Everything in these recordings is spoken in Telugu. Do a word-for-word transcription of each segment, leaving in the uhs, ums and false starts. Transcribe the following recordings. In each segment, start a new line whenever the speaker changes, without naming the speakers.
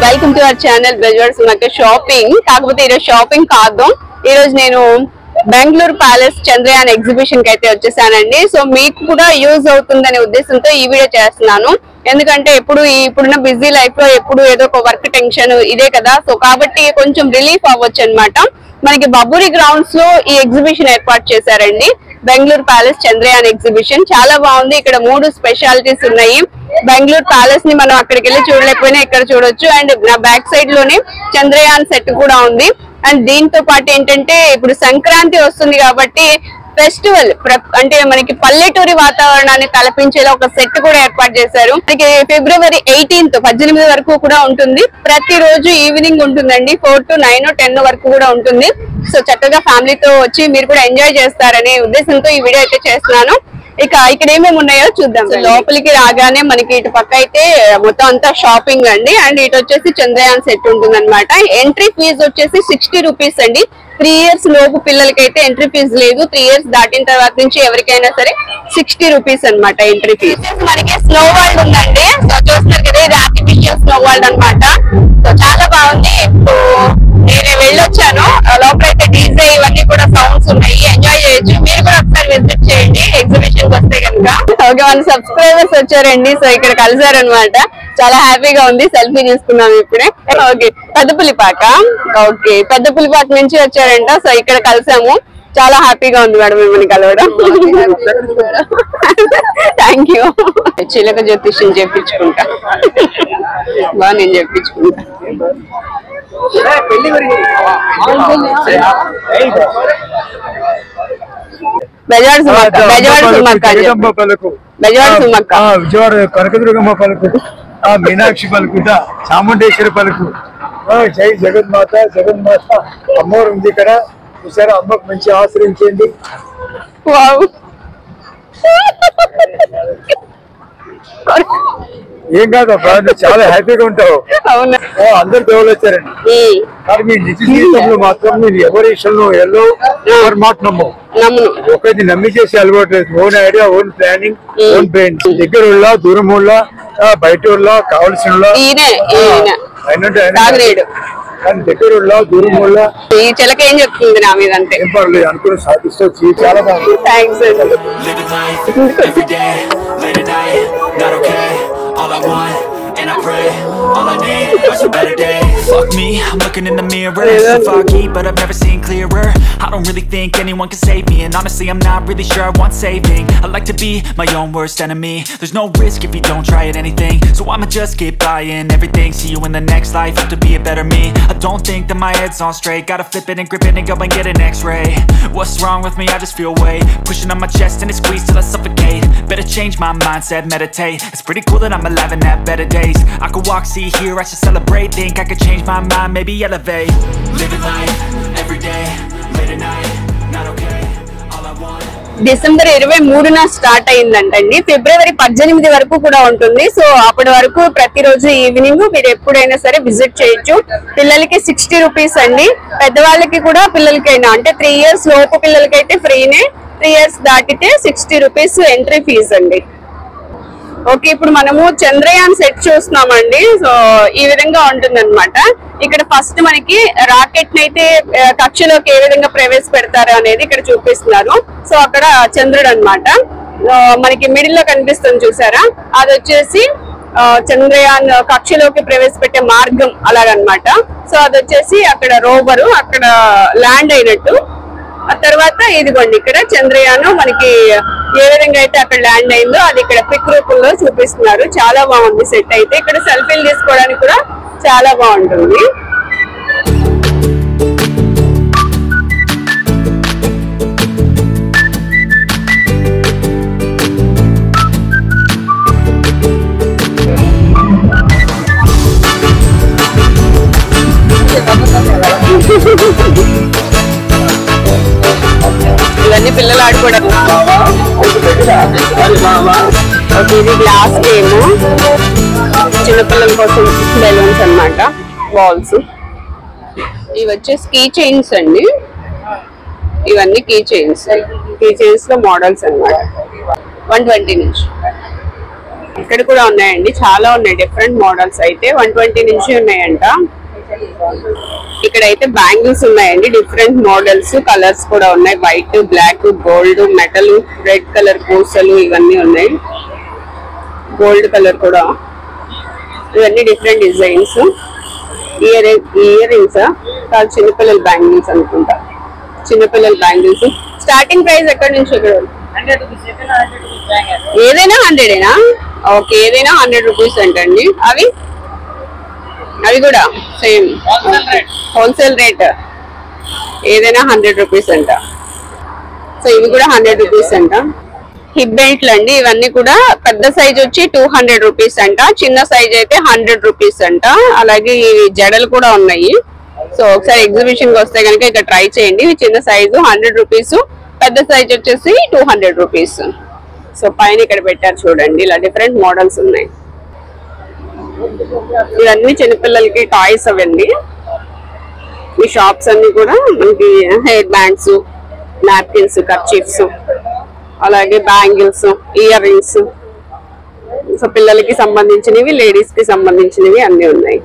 Welcome to our channel Bezawada Sumakka shopping. కాకపోతే ఈరోజు షాపింగ్ కాదు, ఈరోజు నేను బెంగళూరు ప్యాలెస్ చంద్రయాన్ ఎగ్జిబిషన్ కి అయితే వచ్చేసానండి. సో మీకు కూడా యూజ్ అవుతుందనే ఉద్దేశంతో ఈ వీడియో చేస్తున్నాను. ఎందుకంటే ఎప్పుడు ఇప్పుడున్న బిజీ లైఫ్ లో ఎప్పుడు ఏదో ఒక వర్క్ టెన్షన్ ఇదే కదా. సో కాబట్టి కొంచెం రిలీఫ్ అవ్వచ్చు అనమాట. మనకి బబూరి గ్రౌండ్స్ లో ఈ ఎగ్జిబిషన్ ఏర్పాటు చేశారండి. బెంగళూరు ప్యాలెస్ చంద్రయాన్ ఎగ్జిబిషన్ చాలా బాగుంది. ఇక్కడ మూడు స్పెషాలిటీస్ ఉన్నాయి. బెంగళూరు ప్యాలెస్ ని మనం అక్కడికి వెళ్ళి చూడలేకపోయినా ఇక్కడ చూడొచ్చు. అండ్ నా బ్యాక్ సైడ్ లోనే చంద్రయాన్ సెట్ కూడా ఉంది. అండ్ దీంతో పాటు ఏంటంటే ఇప్పుడు సంక్రాంతి వస్తుంది కాబట్టి ఫెస్టివల్ అంటే మనకి పల్లెటూరి వాతావరణాన్ని తలపించేలా ఒక సెట్ కూడా ఏర్పాటు చేశారు. మనకి ఫిబ్రవరి ఎయిటీన్త్ పద్దెనిమిది వరకు కూడా ఉంటుంది. ప్రతి రోజు ఈవినింగ్ ఉంటుందండి, ఫోర్ టు నైన్ టెన్ వరకు కూడా ఉంటుంది. సో చక్కగా ఫ్యామిలీతో వచ్చి మీరు కూడా ఎంజాయ్ చేస్తారనే ఉద్దేశంతో ఈ వీడియో అయితే చేస్తున్నాను. ఇక ఇక్కడ ఏమేమి ఉన్నాయో చూద్దాం. లోపలికి రాగానే మనకి ఇటు పక్క అయితే మొత్తం అంతా షాపింగ్ అండి. అండ్ ఇటు వచ్చేసి చంద్రయాన్ సెట్ ఉంటుంది అనమాట. ఎంట్రీ ఫీజు వచ్చేసి సిక్స్టీ రూపీస్ అండి. త్రీ ఇయర్స్ లోపు పిల్లలకి అయితే ఎంట్రీ ఫీజు లేదు. త్రీ ఇయర్స్ దాటిన తర్వాత నుంచి ఎవరికైనా సరే సిక్స్టీ రూపీస్ అనమాట ఎంట్రీ ఫీజు. మనకి స్నో వరల్డ్ ఉందండి. సో చూస్తున్నారు కదా, ఇది ఆర్టిఫిషియల్ స్నో వరల్డ్ అనమాట. సో చాలా బాగుంది. ఇప్పుడు నేను వెళ్ళొచ్చాను, లోపలైతే డీజే ఇవన్నీ కూడా సౌండ్స్ ఉన్నాయి, ఎంజాయ్ చేయొచ్చు. మీరు కూడా ఒకసారి విజిట్ చేయండి ఎగ్జిబిషన్ వస్తే కనుక. ఓకే, మన సబ్స్క్రైబర్స్ వచ్చారండి. సో ఇక్కడ కలిసారనమాట, చాలా హ్యాపీగా ఉంది. సెల్ఫీ తీసుకున్నాం ఇప్పుడే. ఓకే, పెద్దపులిపాక. ఓకే, పెద్దపులిపాక నుంచి వచ్చారంట. సో ఇక్కడ కలిసాము, చాలా హ్యాపీగా ఉంది మేడం మిమ్మల్ని కలవడం. Thank you. చిలక జ్యోతిష్యం చేయించుకుంటా. బాగా నేను చేయించుకుంటా. బెజవాడ సుమక్క, బెజవాడ సుమక్క, బెజవాడ సుమక్క,
విజయవాడ కనకదుర్గమ్మ పలుకు, మీనాక్షి పలుకు, చాముండేశ్వరి పలుకు. జై జగన్మాత, జగన్మాత అమ్మవారు ఉంది ఇక్కడ. చూసారా, అమ్మకు మంచి ఆశ్రయించండి. ఏం కాదబ్బా, నువ్వు చాలా హ్యాపీగా ఉంటావు.
అవునా,
అందరు దేవుళ్ళు వచ్చారండి. కానీ మీ నిజ జీవితంలో మాత్రం మీరు ఎవరి విషయంలో ఎల్లో ఎవరి మాట నమ్మవు. ఒకటి నమ్మి చేసి అలవాటు. Own idea, own planning, own brain. దగ్గర వాళ్ళ, దూరం వాళ్ళ, బయట వాళ్ళ, కావలసిన కానీ దగ్గర వాళ్ళ, దూరం వాళ్ళ.
ఈ చిలక ఏం చెప్తుంది నా మీద అంటే
ఏం పర్లేదు అనుకుని సాధిస్తూ చాలా బాగుంది.
Thanks.
All I want, and I pray, all I need is a better day. Fuck me, I'm looking in the mirror, so foggy, but I've never seen clearer. I don't really think anyone can save me, and honestly I'm not really sure I want saving. I like to be my own worst enemy. There's no risk if you don't try at anything, so I'ma just keep buying everything. See you in the next life, have to be a better me. I don't think that my head's on straight, gotta flip it and grip it and go and get an x-ray. What's wrong with me? I just feel weight pushing on my chest and it squeezes till I suffocate. Better change my mindset, meditate. It's pretty cool that I'm alive and have better days. I could walk, see, hear, I should celebrate. Think I could change my mind, maybe elevate. Living life, every day, late at night, not okay. All I want.
December ఇరవై మూడున స్టార్ట్ అయిందంటండి. ఫిబ్రవరి పద్దెనిమిది వరకు కూడా ఉంటుంది. సో అప్పటి వరకు ప్రతిరోజు ఈవినింగ్ మీరు ఎప్పుడైనా సరే విజిట్ చేయొచ్చు. పిల్లలకి సిక్స్టీ రూపీస్ అండి. పెద్దవాళ్ళకి కూడా పిల్లలకైనా అంటే త్రీ ఇయర్స్ లోపు పిల్లలకైతే ఫ్రీనే. త్రీ ఇయర్స్ దాటితే సిక్స్టీ రూపీస్ ఎంట్రీ ఫీజు అండి. ఓకే, ఇప్పుడు మనము చంద్రయాన్ సెట్ చూస్తున్నామండి. సో ఈ విధంగా ఉంటుంది అనమాట. ఇక్కడ ఫస్ట్ మనకి రాకెట్ ని అయితే కక్షలోకి ఏ విధంగా ప్రవేశపెడతారు అనేది ఇక్కడ చూపిస్తున్నారు. సో అక్కడ చంద్రుడు అనమాట మనకి మిడిల్ లో కనిపిస్తుంది, చూసారా? అది వచ్చేసి చంద్రయాన్ కక్షలోకి ప్రవేశపెట్టే మార్గం అలాగనమాట. సో అది వచ్చేసి అక్కడ రోవరు అక్కడ ల్యాండ్ అయినట్టు. ఆ తర్వాత ఇదిగోండి ఇక్కడ చంద్రయాన్ మనకి ఏ విధంగా అయితే అక్కడ ల్యాండ్ అయిందో అది ఇక్కడ పిక్ రూపంలో చూపిస్తున్నారు. చాలా బాగుంది సెట్ అయితే. ఇక్కడ సెల్ఫీలు తీసుకోవడానికి కూడా చాలా బాగుంటుంది. ఇవన్నీ పిల్లలు ఆడుకోవడం. ఇది గ్లాస్ గేమ్, చిన్నపిల్లల కోసం బెలూన్స్ అన్నమాట, బాల్స్. ఇవి వచ్చేసి కీ చైన్స్ అండి. ఇవన్నీ కీ చైన్స్. కీ చైన్స్ లో మోడల్స్ అన్నమాట. వన్ ట్వంటీ నుంచి ఇక్కడ కూడా ఉన్నాయండి, చాలా ఉన్నాయి డిఫరెంట్ మోడల్స్ అయితే వన్ ట్వంటీ నుంచి ఉన్నాయంట. ఇక్కడైతే బ్యాంగిల్స్ ఉన్నాయండి, డిఫరెంట్ మోడల్స్, కలర్స్ కూడా ఉన్నాయి. White, black, gold, metal, red colour పూసలు ఇవన్నీ ఉన్నాయి. గోల్డ్ కలర్ కూడా, ఇవన్నీ different designs. Ear ear rings కాదు, చిన్నపిల్లల బ్యాంగిల్స్ అనుకుంటా. చిన్నపిల్లల బ్యాంగిల్స్ స్టార్టింగ్ ప్రైస్ ఎక్కడి నుంచి ఎక్కడ? ఏదైనా హండ్రెడేనా? ఓకే, ఏదైనా హండ్రెడ్ రూపీస్ అంటండి. అవి అవి కూడా సేమ్ హోల్సేల్ రేట్, ఏదైనా హండ్రెడ్ రూపీస్ అంట. సో ఇవి కూడా హండ్రెడ్ రూపీస్ అంట. హిప్ బెల్ట్లు అండి, ఇవన్నీ కూడా పెద్ద సైజ్ వచ్చి టూ హండ్రెడ్ రూపీస్ అంట, చిన్న సైజ్ అయితే హండ్రెడ్ రూపీస్ అంట. అలాగే ఈ జడలు కూడా ఉన్నాయి. సో ఒకసారి ఎగ్జిబిషన్ కి వస్తే కనుక ఇక్కడ ట్రై చేయండి. ఇవి చిన్న సైజు హండ్రెడ్ రూపీస్, పెద్ద సైజ్ వచ్చేసి టూ హండ్రెడ్ రూపీస్. సో పైన ఇక్కడ పెట్టారు చూడండి, ఇలా డిఫరెంట్ మోడల్స్ ఉన్నాయి. ఇవన్నీ చిన్నపిల్లలకి టాయ్స్ అవండి. ఈ షాప్స్ అన్ని కూడా మనకి హెయిర్ బ్యాండ్స్, నాప్కిన్స్, కర్చీఫ్స్, అలాగే బ్యాంగిల్స్, ఇయర్ రింగ్స్, సో పిల్లలకి సంబంధించినవి, లేడీస్ కి సంబంధించినవి అన్ని ఉన్నాయి.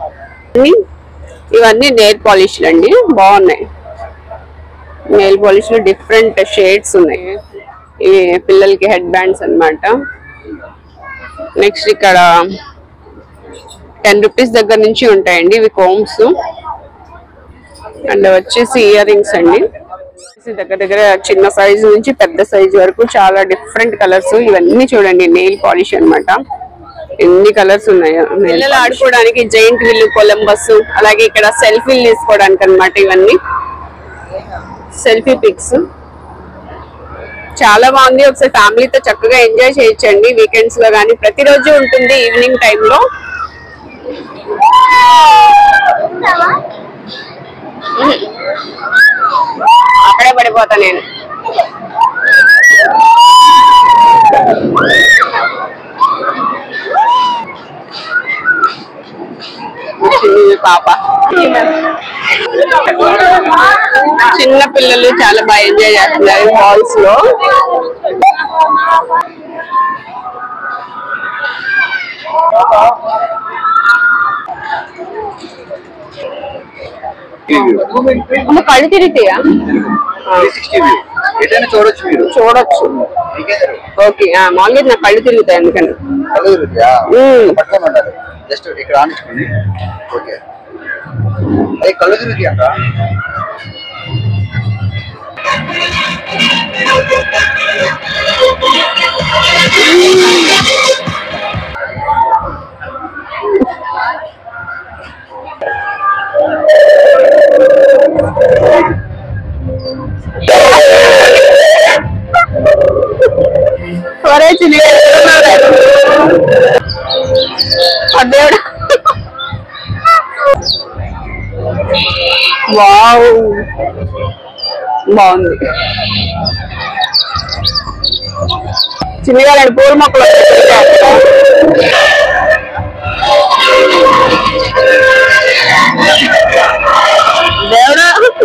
ఇవన్నీ నెయిల్ పాలిష్లు అండి, బాగున్నాయి. నెయిల్ పాలిష్ లో డిఫరెంట్ షేడ్స్ ఉన్నాయి. ఇవి పిల్లలకి హెడ్ బ్యాండ్స్ అన్నమాట. నెక్స్ట్ ఇక్కడ టెన్ రూపీస్ దగ్గర నుంచి ఉంటాయండి ఇవి కోమ్స్. అండ్ వచ్చేసి ఇయర్ రింగ్స్ అండి, దగ్గర దగ్గర చిన్న సైజు నుంచి పెద్ద సైజు వరకు చాలా డిఫరెంట్ కలర్స్. ఇవన్నీ చూడండి నెయిల్ పాలిష్ అన్నమాట. ఎన్ని కలర్స్ ఉన్నాయో. పిల్లలు ఆడుకోవడానికి జైంట్ విల్, కొలంబస్, అలాగే ఇక్కడ సెల్ఫీలు తీసుకోవడానికి అన్నమాట. ఇవన్నీ సెల్ఫీ పిక్స్, చాలా బాగుంది. ఒకసారి ఫ్యామిలీతో చక్కగా ఎంజాయ్ చేయొచ్చండి వీకెండ్స్ లో కానీ, ప్రతిరోజు ఉంటుంది ఈవినింగ్ టైంలో. అక్కడే పడిపోతా నేను. పాప, చిన్న పిల్లలు చాలా బాగా ఎంజాయ్ చేస్తున్నారు మాల్స్ లో. కళ్ళు తిరిగితేయా?
చూడొచ్చు మీరు,
చూడొచ్చు. ఓకే, మామూలుగా నా కళ్ళు తిరుగుతాయి ఎందుకని.
జస్ట్ ఇక్కడ ఆనించుకోండి. ఓకే, అవి కళ్ళు తిరుగుతాయి అంట.
ఒరే చిన్న దేవుడా, వావ్ బాగుంది. చిన్నగా పూల మొక్కలు దేవుడా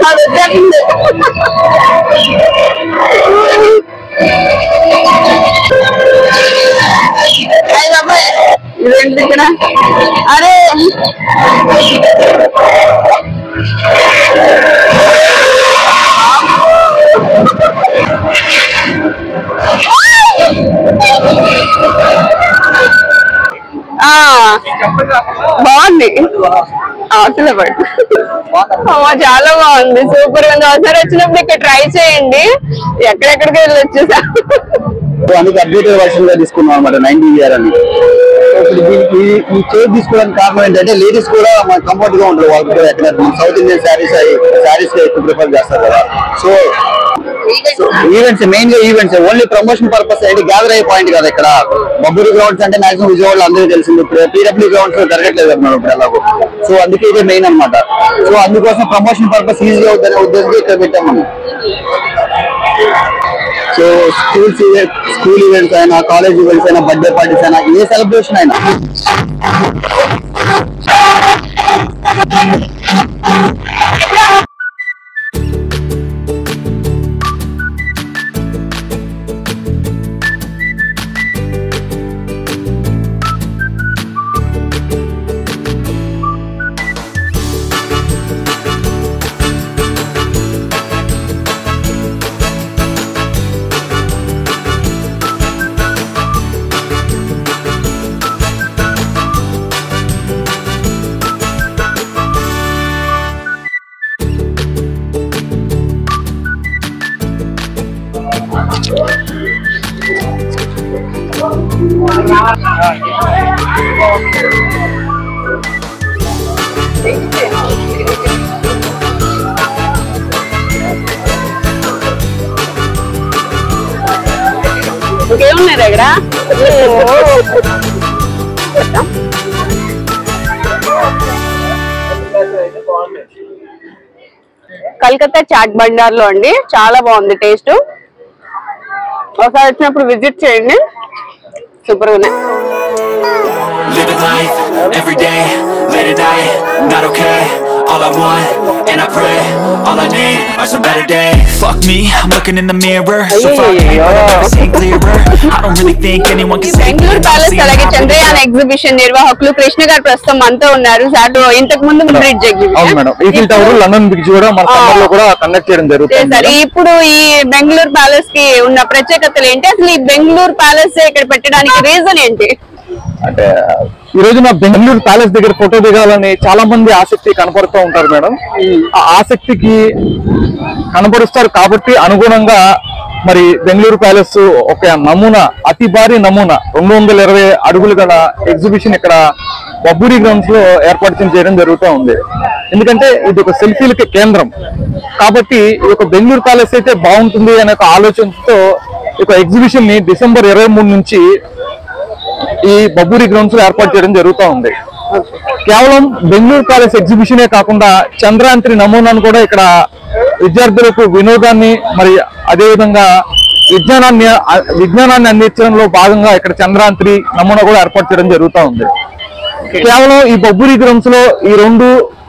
ఇదేంటి ఇక్కడ? అరే బాగుంది, అవసరం పడు. చాలా బాగుంది, సూపర్ గా ఉంది. ఒకసారి వచ్చినప్పుడు ఇక్కడ ట్రై చేయండి. ఎక్కడెక్కడికి వెళ్ళి వచ్చేసా.
అందుకే అప్డేటెడ్ వర్షన్ గా తీసుకున్నాం అనమాట నైన్టీ ఇయర్ అని. ఇప్పుడు దీనికి ఈ చైర్ తీసుకోవడానికి కారణం ఏంటంటే లేడీస్ కూడా మనకు కంఫర్ట్ గా ఉంటారు. వాళ్ళకి కూడా ఎక్కడ సౌత్ ఇండియన్ శారీస్ శారీస్ ఎక్కువ ప్రిఫర్ చేస్తారు కదా. సో ఈవెంట్స్ మెయిన్ గా ఈవెంట్స్ ఓన్లీ ప్రమోషన్ పర్పస్ ఏంటి, గ్యాదర్ అయ్యే పాయింట్ కదా. ఇక్కడ బొబ్బూరు గ్రౌండ్స్ అంటే మాక్సిమం విజయవాడలో అందరికీ తెలిసింది. ఇప్పుడు పీడబ్ల్యూ గ్రౌండ్స్ లో జరగట్లేదు అన్నమాట ఇప్పుడు ఎలాగో. సో అందుకే ఇదే మెయిన్ అనమాట. సో అందుకోసం ప్రమోషన్ పర్పస్ ఈజీ అవుతుందనే ఉద్దేశంతో ఇక్కడ పెట్టాం మనం. సో స్కూల్స్ స్కూల్ ఈవెంట్స్ అయినా, కాలేజ్ ఈవెంట్స్ అయినా, బర్త్డే పార్టీస్ అయినా, ఏ సెలబ్రేషన్ అయినా
చూసారా ఇక్కడ కలకత్తా చాట్ బండార్ లో అండి, చాలా బాగుంది టేస్ట్. ఒకసారి వచ్చినప్పుడు విజిట్ చేయండి, సూపర్ గా ఉన్నాయి.
Living life, every day, late at night, not okay. All I want, and I pray, all I need are some better days. Fuck me, I'm looking in the mirror, so far ahead, but I'm never seeing clearer. I don't really think anyone can save me.
Bengaluru palace అలాగే చంద్రయాన్ ఎగ్జిబిషన్ నిర్వాహకులు కృష్ణ గారు ప్రస్తుతం మనతో ఉన్నారు. అటు ఇంతకు ముందు బ్రిడ్జ్ ఎగ్జిబిషన్
లండన్ బ్రిడ్జ్ కూడా మన సమ్మర్ లో కూడా కండక్ట్ చేయడం జరుగుతుంది.
ఇప్పుడు ఈ బెంగళూరు ప్యాలెస్ కి ఉన్న ప్రత్యేకతలు ఏంటి, అసలు ఈ బెంగళూరు ప్యాలెస్ ఇక్కడ పెట్టడానికి రీజన్ ఏంటి?
అంటే ఈ రోజున బెంగళూరు ప్యాలెస్ దగ్గర ఫోటో దిగాలని చాలా మంది ఆసక్తి కనపడుతూ ఉంటారు మేడం. ఆ ఆసక్తికి కనబరుస్తారు కాబట్టి అనుగుణంగా మరి బెంగళూరు ప్యాలెస్ ఒక నమూనా, అతి భారీ నమూనా రెండు వందల ఇరవై అడుగులు గల ఎగ్జిబిషన్ ఇక్కడ బబ్బూరి గ్రౌండ్స్ లో ఏర్పాటు చేయడం జరుగుతూ ఉంది. ఎందుకంటే ఇది ఒక సెల్ఫీలకి కేంద్రం కాబట్టి ఈ యొక్క బెంగళూరు ప్యాలెస్ అయితే బాగుంటుంది అనే ఒక ఆలోచనతో ఈ యొక్క ఎగ్జిబిషన్ ని డిసెంబర్ ఇరవై మూడు నుంచి ఈ బబ్బూరి గ్రౌండ్స్ లో ఏర్పాటు చేయడం జరుగుతూ ఉంది. కేవలం బెంగళూరు ప్యాలెస్ ఎగ్జిబిషనే కాకుండా చంద్రయాన్ త్రీ నమూనాను కూడా ఇక్కడ విద్యార్థులకు వినోదాన్ని మరి అదేవిధంగా విజ్ఞానాన్ని విజ్ఞానాన్ని అందించడంలో భాగంగా ఇక్కడ చంద్రయాన్ త్రీ నమూనా కూడా ఏర్పాటు చేయడం జరుగుతూ ఉంది. కేవలం ఈ బబ్బూరి గ్రౌండ్స్ లో ఈ రెండు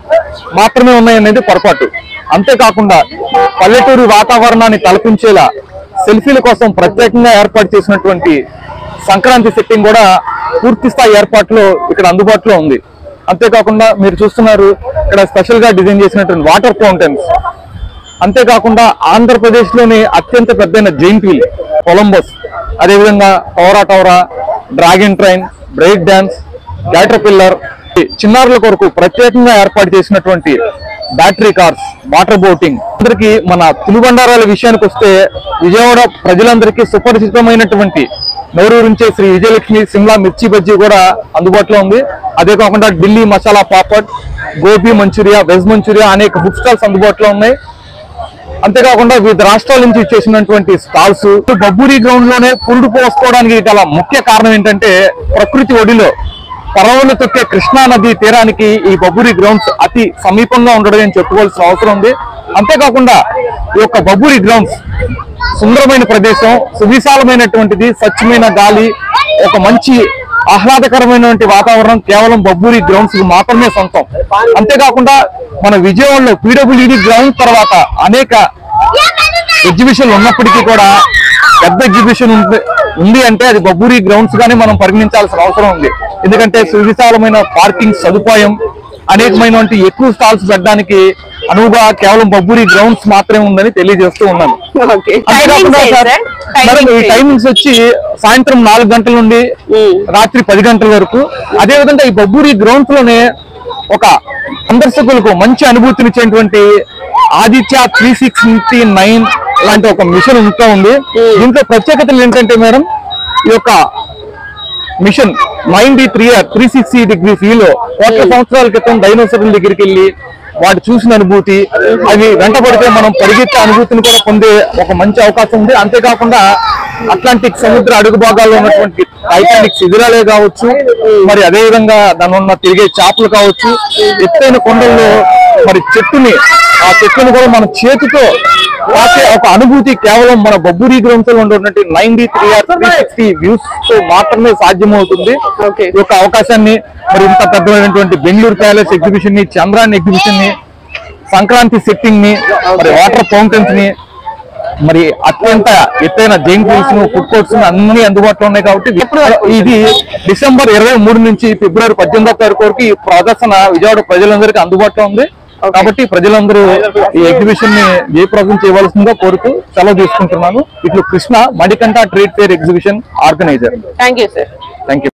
మాత్రమే ఉన్నాయనేది పొరపాటు. అంతేకాకుండా పల్లెటూరు వాతావరణాన్ని తలపించేలా సెల్ఫీల కోసం ప్రత్యేకంగా ఏర్పాటు చేసినటువంటి సంక్రాంతి సెట్టింగ్ కూడా పూర్తి స్థాయి ఏర్పాట్లు ఇక్కడ అందుబాటులో ఉంది. అంతేకాకుండా మీరు చూస్తున్నారు ఇక్కడ స్పెషల్ గా డిజైన్ చేసినటువంటి వాటర్ ఫౌంటైన్స్, అంతేకాకుండా ఆంధ్రప్రదేశ్ లోని అత్యంత పెద్దైన జైంట్ వీల్ కొలంబస్, అదేవిధంగా టౌరా టౌరా, dragon train, break dance, caterpillar, చిన్నారుల కొరకు ప్రత్యేకంగా ఏర్పాటు చేసినటువంటి బ్యాటరీ కార్స్, వాటర్ బోటింగ్. అందరికి మన తినుబండారాల విషయానికి వస్తే విజయవాడ ప్రజలందరికీ సుపరిచితమైనటువంటి నోరూరించే శ్రీ విజయలక్ష్మి సిమ్లా మిర్చి బజ్జీ కూడా అందుబాటులో ఉంది. అదే కాకుండా Delhi masala papad, gobi Manchuria, veg Manchuria అనేక ఫుడ్ స్టాల్స్ అందుబాటులో ఉన్నాయి. అంతేకాకుండా వివిధ రాష్ట్రాల నుంచి చేసినటువంటి స్టాల్స్. బబ్బూరి గ్రౌండ్ లోనే పురుడు పోసుకోవడానికి గల ముఖ్య కారణం ఏంటంటే ప్రకృతి ఒడిలో పరవలు తొక్కే కృష్ణా నది తీరానికి ఈ బబ్బూరి గ్రౌండ్స్ అతి సమీపంగా ఉండడం అని చెప్పుకోవాల్సిన అవసరం ఉంది. అంతేకాకుండా ఈ యొక్క బబ్బూరి గ్రౌండ్స్ సుందరమైన ప్రదేశం, సువిశాలమైనటువంటిది, స్వచ్ఛమైన గాలి, ఒక మంచి ఆహ్లాదకరమైనటువంటి వాతావరణం కేవలం బబ్బూరి గ్రౌండ్స్ మాత్రమే సొంతం. అంతేకాకుండా మన విజయవాడలో పీడబ్ల్యూడి గ్రౌండ్ తర్వాత అనేక ఎగ్జిబిషన్లు ఉన్నప్పటికీ కూడా పెద్ద ఎగ్జిబిషన్ ఉంది అంటే అది బబ్బూరి గ్రౌండ్స్ గానే మనం పరిగణించాల్సిన అవసరం ఉంది. ఎందుకంటే సువిశాలమైన పార్కింగ్ సదుపాయం, అనేకమైనటువంటి ఎక్కువ స్టాల్స్ పెట్టడానికి అనువుగా కేవలం బబ్బూరి గ్రౌండ్స్ మాత్రమే ఉందని తెలియజేస్తూ ఉన్నాను. అంతేకాకుండా సార్ మేడం ఈ టైమింగ్స్ వచ్చి సాయంత్రం నాలుగు గంటల నుండి రాత్రి పది గంటల వరకు. అదేవిధంగా ఈ బబ్బూరి గ్రౌండ్స్ లోనే ఒక సందర్శకులకు మంచి అనుభూతినిచ్చేటువంటి ఆదిత్య త్రీ సిక్స్టీ నైన్ లాంటి ఒక మిషన్ ఉంటూ ఉంది. దీంట్లో ప్రత్యేకతలు ఏంటంటే మేడం ఈ యొక్క mission ninety three three sixty degree ఫీలో కోట్ల సంవత్సరాల క్రితం డైనోసార్ల దగ్గరికి వెళ్ళి వాటి చూసిన అనుభూతి, అవి వెంటబడితే మనం పరిగెత్తే అనుభూతిని కూడా పొందే ఒక మంచి అవకాశం ఉంది. అంతేకాకుండా అట్లాంటిక్ సముద్ర అడుగు భాగాల్లో ఉన్నటువంటి టైటానిక్ శిథిరాలే కావచ్చు, మరి అదేవిధంగా దాని ఉన్న తిరిగే చేపలు కావచ్చు, ఎత్తైన కొండల్లో మరి చెట్టుని ఆ చెట్టుని కూడా మన చేతితో తాకే ఒక అనుభూతి కేవలం మన బబ్బూరి గ్రౌండ్స్ లో ఉన్నటువంటి ninety three R three sixty views తో మాత్రమే సాధ్యమవుతుంది. ఈ యొక్క అవకాశాన్ని మరి ఇంత పెద్దమైనటువంటి బెంగళూరు ప్యాలెస్ ఎగ్జిబిషన్ ని, చంద్రాన్ ఎగ్జిబిషన్ ని, సంక్రాంతి సెట్టింగ్ ని, మరి వాటర్ ఫౌంటైన్స్ ని, మరి అత్యంత ఎత్తైన జైంట్ వీల్స్ ను, ఫుడ్ కోర్ట్స్ అన్ని అందుబాటులో ఉన్నాయి. కాబట్టి ఇది డిసెంబర్ ఇరవై మూడు నుంచి ఫిబ్రవరి పద్దెనిమిదో తారీఖు వరకు ఈ ప్రదర్శన విజయవాడ ప్రజలందరికీ అందుబాటులో ఉంది. కాబట్టి ప్రజలందరూ ఈ ఎగ్జిబిషన్ ని జయప్రదం చేయవలసిందిగా కోరుతూ సెలవు తీసుకుంటున్నాను. ఇట్లు Krishna, Manikanta trade fair exhibition organiser.
Thank you sir.
Thank you.